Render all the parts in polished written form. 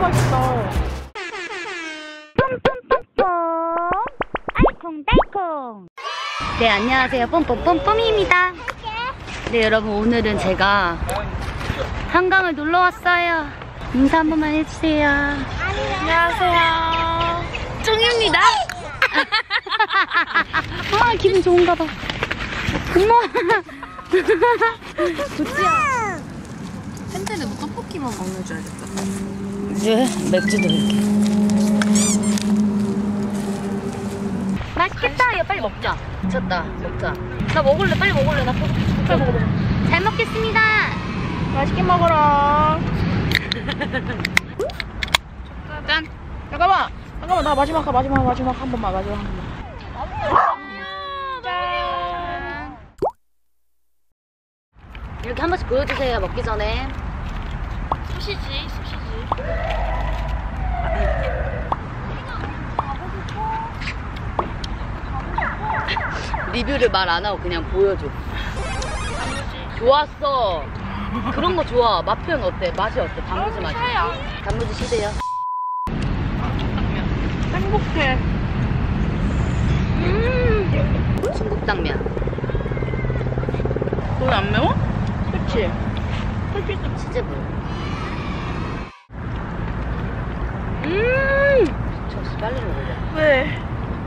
맛있다. 뿜뿜뿜뿜 알콩달콩. 네, 안녕하세요. 뿜뿜뿜뿜입니다. 네, 여러분, 오늘은 제가 한강을 놀러 왔어요. 인사 한 번만 해주세요. 안녕하세요. 쫑입니다. 아, 기분 좋은가 봐. 엄마. 구찌야. 팬들은 뭐 떡볶이만 먹는 줄 알겠다. 이제 맥주도 이렇게. 맛있겠다. 야, 빨리 먹자. 미쳤다. 먹자. 나 먹을래. 빨리 먹을래. 나 빨리 먹어. 잘 먹겠습니다. 맛있게 먹어라. 짠. 잠깐만. 나 마지막 한 번만. 짠. 이렇게 한 번씩 보여주세요. 먹기 전에. 소시지. 리뷰를 말 안 하고 그냥 보여줘. 좋았어. 그런 거 좋아. 맛 표현 어때? 맛이 어때? 단무지 맛이. 단무지 시대야. 행복해. 중국 당면. 거기 안 매워? 그치? 치즈볼. 저씨 빨리 먹으려. 왜?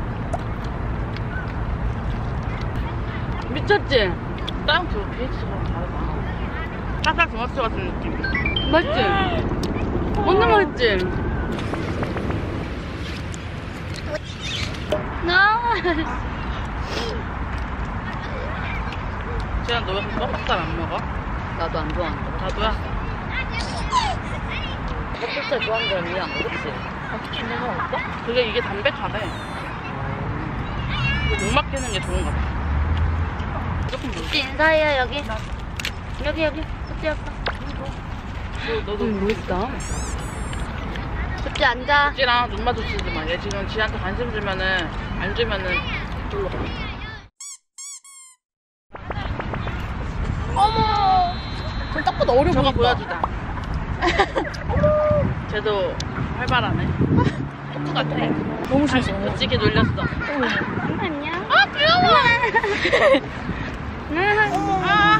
미쳤지? 다른 그 베이스랑 다르다. 싹싹 도마스 같은 느낌. 맛있지? 완전 맛있지? 지난 너 왜 뻑뻑살 안 먹어? 나도 안 좋아하는데. 나도야. 퍽퍽살 좋아하는 사람이 안 먹어, 그치? 내가 없어? 그게 이게 담백하대. 목 막히는 게 좋은가 봐. 조금 물. 찌 인사해요, 여기. 여기. 찌 아빠. 너도 멋있다. 찌 앉아. 찌랑 눈 마주치지 마. 얘 지금 지한테 관심 주면은 안 주면은 놀러 가. 어머. 저 딱보다 어려 보인다. 저거 보여주자. 쟤도 활발하네. 똑똑 같아. 너무 신기해. 멋지게 놀렸어. 안녕. 아 귀여워. 아.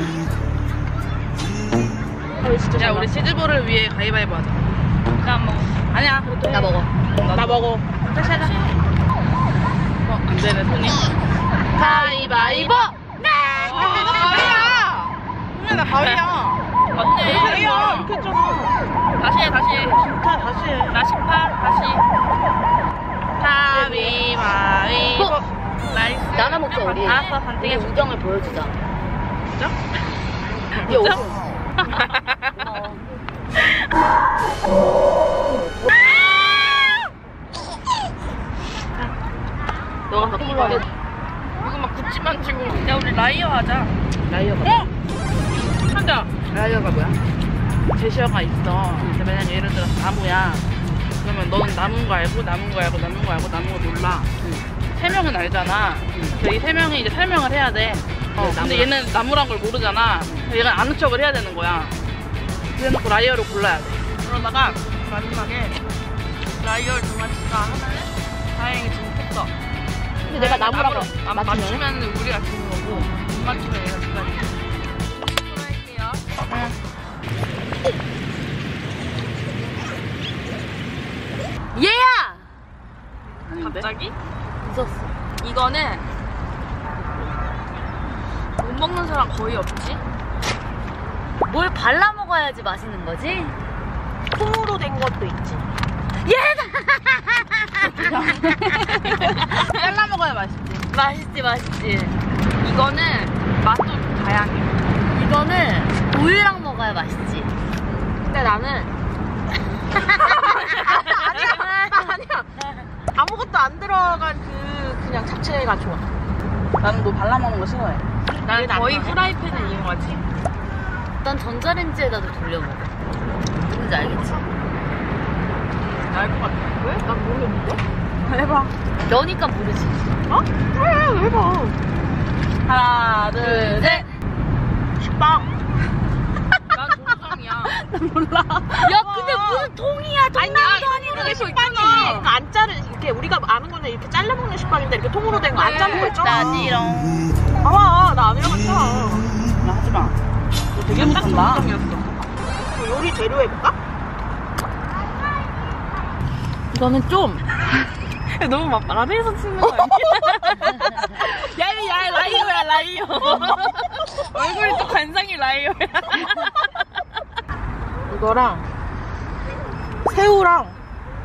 야 우리 치즈볼을 위해 가위바위보 하자. 나 안 먹어. 아니야. 나 먹어. 나 먹어. 다시 하자. 안 되네 손이. 가위바위보. 네. 나 가위야. 분명 나 가위야. 맞네. 가위야. 이렇게 했잖아. 다시 해. 다시 해. 나 18. 다시. 가위바위보. 나이스. 나눠 먹자, 우리. 알았어. 우리 반띵해. 우정을 보여주자. 진짜? 얘 옷. 너가 더 불러. 이거 막 굿즈만 치고. 야 우리 라이어 하자. 라이어가 하자. 라이어가 뭐야? 제시어가 있어. 근데 만약 예를 들어서 나무야. 그러면 너는 남은 거 알고 남은 거 몰라. 세 명은 알잖아. 그래서 이 세 명이 이제 설명을 해야 돼. 근데 얘는 나무란 걸 모르잖아. 얘가 아는 척을 해야 되는 거야. 그래놓고 라이어를 골라야 돼. 그러다가 마지막에 라이어를 정하니까 하면은 다행히 지금 했어. 근데 내가 나무라고 안 맞추면 우리가 지는 거고 못 맞추면 얘가 지가 돼. 할게요. 얘야! 갑자기? 웃었어. 이거는 못 먹는 사람 거의 없지? 뭘 발라 먹어야지 맛있는 거지? 콩으로 된 것도 있지. 얘다! 잘라 먹어야 맛있지. 맛있지. 이거는 맛도 다양해. 이거는 우유랑 먹어야 맛있지. 근데 나는 아니야. 아무것도 안 들어간 그냥 잡채가 좋아. 나는 뭐 발라 먹는 거 싫어해. 나는 거의 프라이팬을 이용하지. 난 전자레인지에다도 돌려 먹어. 뭔지 알겠지? 알 것 같아. 왜? 난 모르겠는데? 해봐. 너니까 모르지. 어? 그래, 해봐. 하나, 둘, 셋. 식빵. 난 동성이야. 몰라. 야 근데 무슨 통이야 통나무도 아니고 식빵이 안 자른 이렇게 우리가 아는 거는 이렇게 잘라 먹는 식빵인데 이렇게 통으로 된 거 안 자른 거 있잖아. 나지롱. 봐봐 나 안 해봤다. 나 하지마. 너 되게 못한다. 요리 재료 해볼까? 이거는 좀 너무 막 아래에서 찍는 거 아니야? 야 라이어야 라이어. 얼굴이 또 관상이 라이어야. 이거랑 새우랑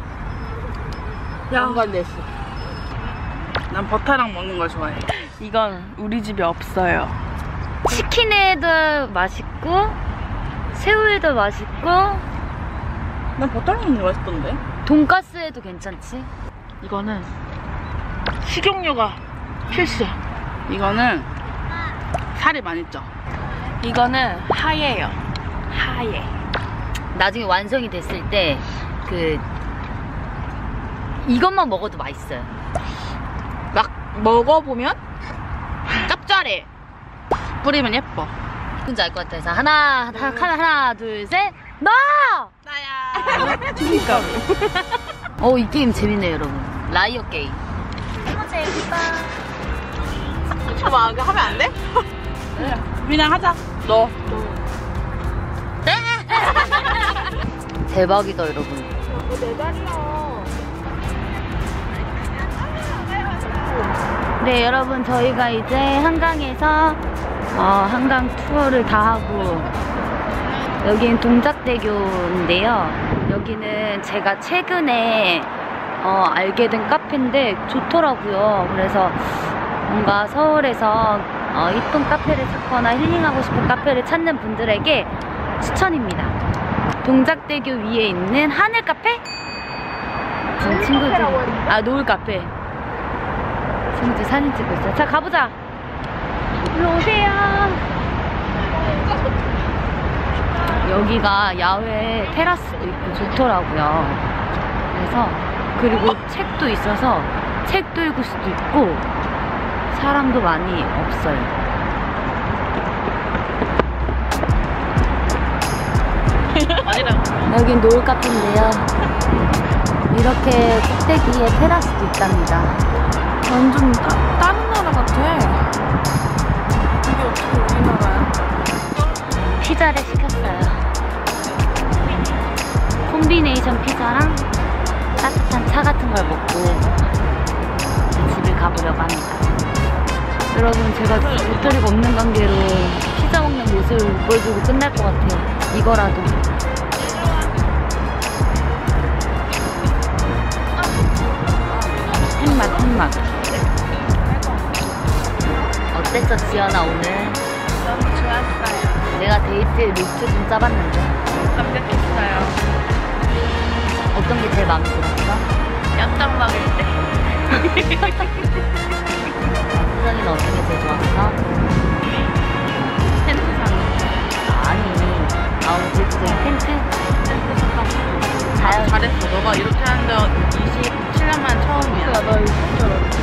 야. 양간 냈어. 난 버터랑 먹는 걸 좋아해. 이건 우리 집에 없어요. 치킨에도 맛있고 새우에도 맛있고 난 버터랑 먹는 게 맛있던데. 돈가스에도 괜찮지? 이거는 식용유가 필수야. 이거는 살이 많이 쪄. 이거는 하얘요. 하얘. 나중에 완성이 됐을 때 이것만 먹어도 맛있어요. 막 먹어보면 짭짤해. 뿌리면 예뻐. 뭔지 알 것 같아서 하나 둘 셋 너! 나야. 그니까. 이 게임 재밌네요 여러분. 라이어 게임. 재밌다. 잠깐만 이거 하면 안 돼? 그냥 하자. 너. 대박이다 여러분. 내 자리야. 네 여러분 저희가 이제 한강에서 한강 투어를 다 하고 여기는 동작대교인데요. 여기는 제가 최근에 알게 된 카페인데 좋더라고요. 그래서 뭔가 서울에서 이쁜 카페를 찾거나 힐링하고 싶은 카페를 찾는 분들에게 추천입니다. 동작대교 위에 있는 하늘 카페? 지금 친구들 노을 카페 친구들 사진 찍고 있어요. 자 가보자. 일로 오세요. 여기가 야외 테라스도 있고 좋더라고요. 그래서 그리고 책도 있어서 책도 읽을 수도 있고 사람도 많이 없어요. 여긴 노을 카페인데요. 이렇게 꼭대기에 테라스도 있답니다. 완전 다른 나라 같아. 이게 어떻게 우리나라야? 피자를 시켰어요. 콤비네이션 피자랑 따뜻한 차 같은 걸 먹고 집을 가보려고 합니다. 여러분 제가 배터리가 없는 관계로 피자 먹는 모습을 못 보여주고 끝날 것 같아요. 이거라도. 햇맛. 어땠어 지연아 오늘? 너무 좋았어요. 내가 데이트 루트 좀 짜봤는데 감격했어요. 어떤 게 제일 마음에 들었어? 엽떡 먹을 때. 수정이는 어떤 게 제일 좋았어? 텐트상. 아니 텐트? 잘했어. 너가 이렇게 하는 데 27년 만에 처음이야. 나 이거